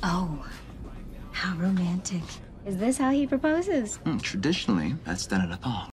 Oh, how romantic. Is this how he proposes? Traditionally, that's done in a thong.